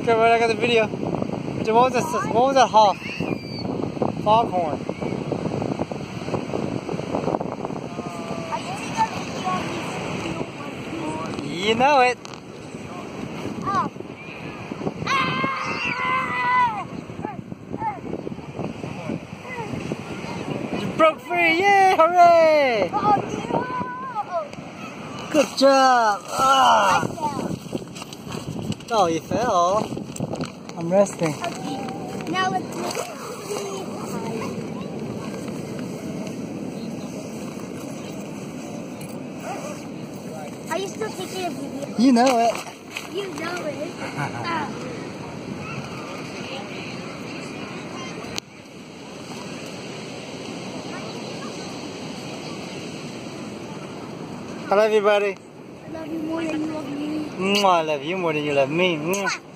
Okay, right, I got the video. What was that hawk? Foghorn. You know it. Oh. You broke free! Yay! Hooray! Oh, no. Good job! I Ah. fell. Oh, you fell. I'm resting. Okay, now let's make it. Are you still taking a video? You know it. You know it. I love you, buddy. I love you more than you love me. I love you more than you love me.